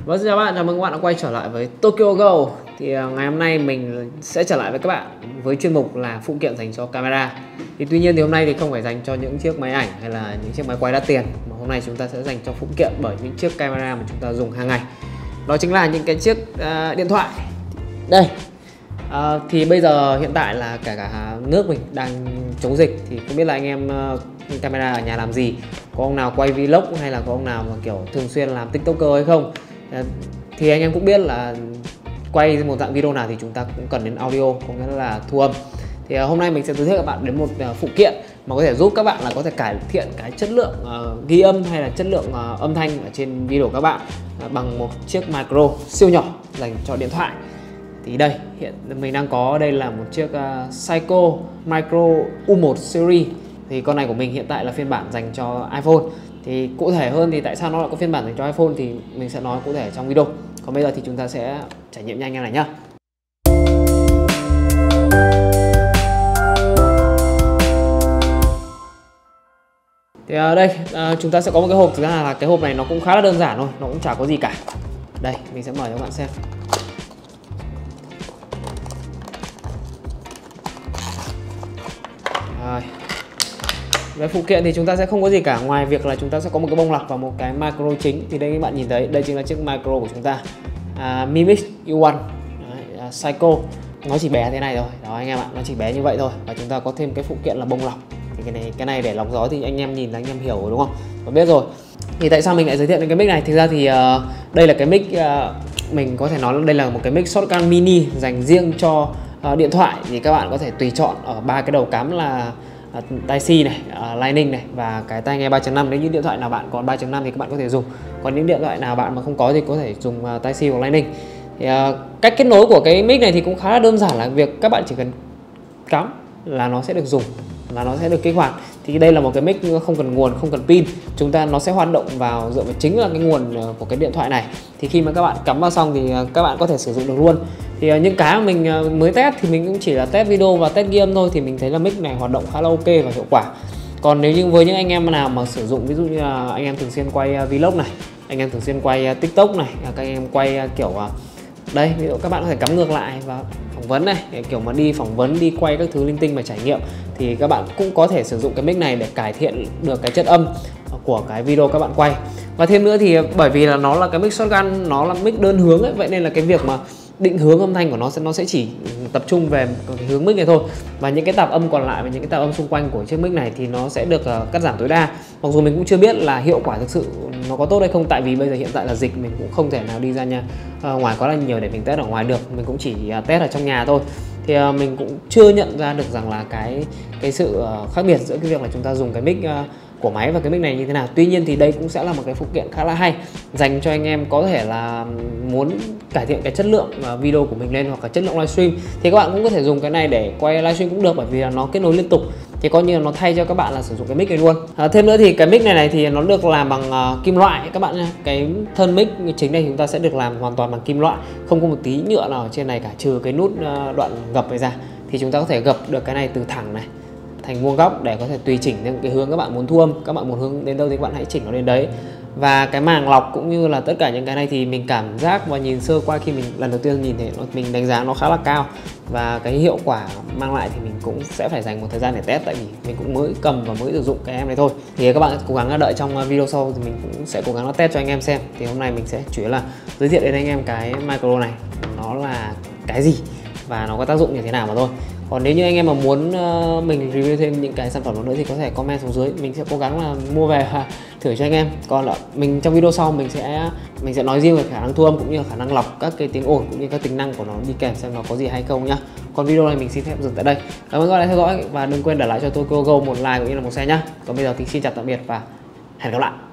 Vâng, xin chào bạn, chào mừng các bạn đã quay trở lại với Tokyo Go. Thì ngày hôm nay mình sẽ trở lại với các bạn với chuyên mục là phụ kiện dành cho camera. Tuy nhiên thì hôm nay thì không phải dành cho những chiếc máy ảnh hay là những chiếc máy quay đắt tiền, mà hôm nay chúng ta sẽ dành cho phụ kiện bởi những chiếc camera mà chúng ta dùng hàng ngày. Đó chính là những cái chiếc điện thoại. Đây. Thì bây giờ hiện tại là cả nước mình đang chống dịch, thì không biết là anh em camera ở nhà làm gì, có ông nào quay vlog hay là có ông nào mà kiểu thường xuyên làm tiktoker hay không. Thì anh em cũng biết là quay một dạng video nào thì chúng ta cũng cần đến audio, có nghĩa là thu âm. Thì hôm nay mình sẽ giới thiệu các bạn đến một phụ kiện mà có thể giúp các bạn là có thể cải thiện cái chất lượng ghi âm hay là chất lượng âm thanh ở trên video của các bạn bằng một chiếc micro siêu nhỏ dành cho điện thoại. Thì đây, hiện mình đang có đây là một chiếc Seiko Micro U1 Series. Thì con này của mình hiện tại là phiên bản dành cho iPhone. Thì cụ thể hơn thì tại sao nó lại có phiên bản dành cho iPhone thì mình sẽ nói cụ thể trong video. Còn bây giờ thì chúng ta sẽ trải nghiệm nhanh này nhá. Thì đây chúng ta sẽ có một cái hộp. Thực ra là cái hộp này nó cũng khá là đơn giản thôi, nó cũng chả có gì cả. Đây, mình sẽ mở cho các bạn xem. Về phụ kiện thì chúng ta sẽ không có gì cả ngoài việc là chúng ta sẽ có một cái bông lọc và một cái micro chính. Thì đây các bạn nhìn thấy, đây chính là chiếc micro của chúng ta, Mi-Mix U1 Seiko. Nó chỉ bé thế này thôi, đó anh em ạ, nó chỉ bé như vậy thôi. Và chúng ta có thêm cái phụ kiện là bông lọc. Thì cái này để lọc gió thì anh em nhìn là anh em hiểu rồi đúng không? Và biết rồi. Thì tại sao mình lại giới thiệu đến cái mic này? Thực ra thì đây là cái mic, mình có thể nói là đây là một cái mic shotgun mini dành riêng cho điện thoại. Thì các bạn có thể tùy chọn ở ba cái đầu cắm là Type-C này, Lightning này và cái tai nghe 3.5. Nếu như điện thoại nào bạn còn 3.5 thì các bạn có thể dùng. Còn những điện thoại nào bạn mà không có thì có thể dùng Type-C hoặc Lightning. Thì cách kết nối của cái mic này thì cũng khá là đơn giản, là việc các bạn chỉ cần cắm là nó sẽ được dùng, là nó sẽ được kích hoạt. Thì đây là một cái mic không cần nguồn, không cần pin, nó sẽ hoạt động vào dựa vào chính là cái nguồn của cái điện thoại này. Thì khi mà các bạn cắm vào xong thì các bạn có thể sử dụng được luôn. Thì những cái mà mình mới test thì mình cũng chỉ là test video và test ghi âm thôi, thì mình thấy là mic này hoạt động khá là ok và hiệu quả. Còn nếu như với những anh em nào mà sử dụng, ví dụ như là anh em thường xuyên quay vlog này, anh em thường xuyên quay tiktok này, các anh em quay kiểu đây, ví dụ các bạn có thể cắm ngược lại và phỏng vấn này, kiểu mà đi phỏng vấn, đi quay các thứ linh tinh mà trải nghiệm, thì các bạn cũng có thể sử dụng cái mic này để cải thiện được cái chất âm của cái video các bạn quay. Và thêm nữa thì bởi vì là nó là cái mic shotgun, nó là mic đơn hướng ấy, vậy nên là cái việc mà định hướng âm thanh của nó sẽ chỉ tập trung về cái hướng mic này thôi, và những cái tạp âm còn lại và những cái tạp âm xung quanh của chiếc mic này thì nó sẽ được cắt giảm tối đa. Mặc dù mình cũng chưa biết là hiệu quả thực sự nó có tốt hay không, tại vì bây giờ hiện tại là dịch, mình cũng không thể nào đi ra ngoài quá là nhiều để mình test ở ngoài được, mình cũng chỉ test ở trong nhà thôi. Thì mình cũng chưa nhận ra được rằng là cái sự khác biệt giữa cái việc là chúng ta dùng cái mic của máy và cái mic này như thế nào. Tuy nhiên thì đây cũng sẽ là một cái phụ kiện khá là hay dành cho anh em có thể là muốn cải thiện cái chất lượng video của mình lên, hoặc là chất lượng livestream, thì các bạn cũng có thể dùng cái này để quay livestream cũng được, bởi vì là nó kết nối liên tục, thì coi như là nó thay cho các bạn là sử dụng cái mic này luôn. Thêm nữa thì cái mic này thì nó được làm bằng kim loại các bạn nha. Cái thân mic chính này chúng ta sẽ được làm hoàn toàn bằng kim loại, không có một tí nhựa nào ở trên này cả, trừ cái nút đoạn gập này ra. Thì chúng ta có thể gập được cái này từ thẳng này thành vuông góc để có thể tùy chỉnh những cái hướng các bạn muốn thu âm. Các bạn muốn hướng đến đâu thì các bạn hãy chỉnh nó đến đấy. Và cái màng lọc cũng như là tất cả những cái này thì mình cảm giác và nhìn sơ qua khi mình lần đầu tiên nhìn thấy mình đánh giá nó khá là cao, và cái hiệu quả mang lại thì mình cũng sẽ phải dành một thời gian để test, tại vì mình cũng mới cầm và mới sử dụng cái em này thôi. Thì các bạn cố gắng đợi trong video sau thì mình cũng sẽ cố gắng test cho anh em xem. Thì hôm nay mình sẽ chủ yếu là giới thiệu đến anh em cái micro này nó là cái gì và nó có tác dụng như thế nào mà thôi. Còn nếu như anh em mà muốn mình review thêm những cái sản phẩm nữa thì có thể comment xuống dưới, mình sẽ cố gắng là mua về và thử cho anh em. Còn mình trong video sau mình sẽ nói riêng về khả năng thu âm cũng như là khả năng lọc các cái tiếng ồn cũng như các tính năng của nó đi kèm, xem nó có gì hay không nhá. Còn video này mình xin phép dừng tại đây. Cảm ơn các bạn đã theo dõi và đừng quên để lại cho Tokyo Go một like cũng như là một share nhá. Còn bây giờ thì xin chào tạm biệt và hẹn gặp lại.